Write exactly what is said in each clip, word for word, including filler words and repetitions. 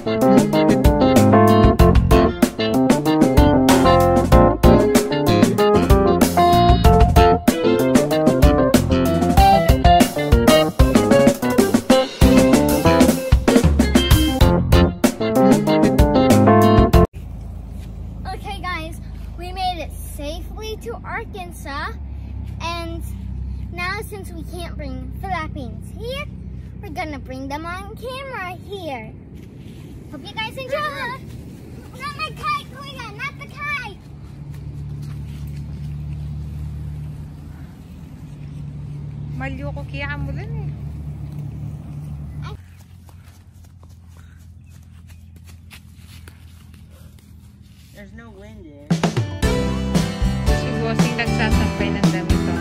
To Arkansas, and now since we can't bring Philippines here, we're gonna bring them on camera here. Hope you guys enjoy. Not my kite, Kuya, not the kite. Maliw ko kaya mo din eh. There's no wind there. Bossing nagsasampay ng damit.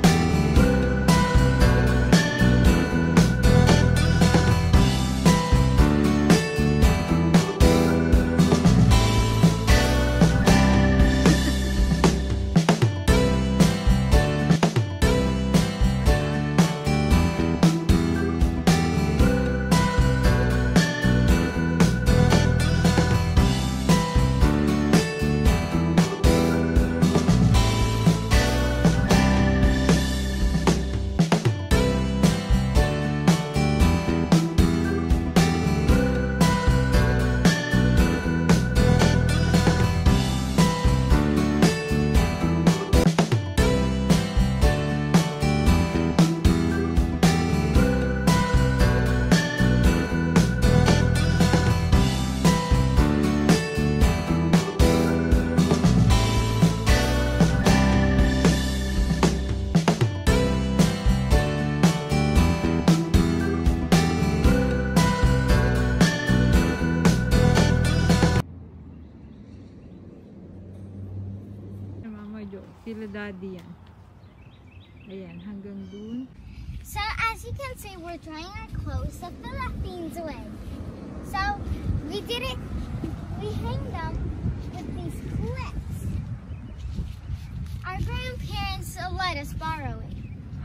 Sila daddy yan. Ayan, hanggang dun. So, as you can see, we're trying our clothes the Philippines way. So, we did it, we hang them with these clips. Our grandparents let us borrow it.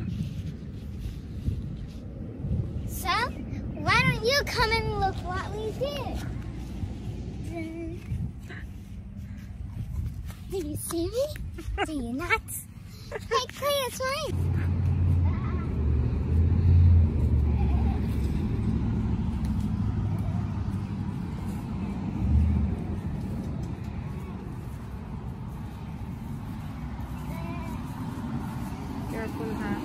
So, why don't you come and look what we did? Do you see me? Do you not? Hey, Clay, it's mine. Careful, ha?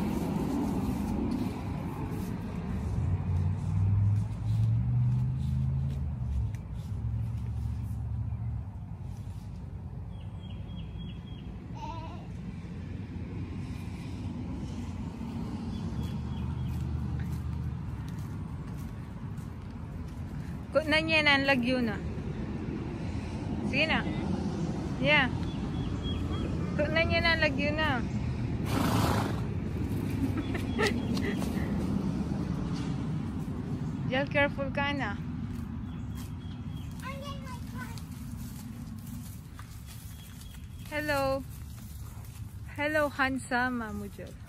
Na niya na ang lagyo na. Sige na. Yeah. Na niya na ang lagyo na. Jel, careful ka na. Hello. Hello, handsome, Mamu Jel.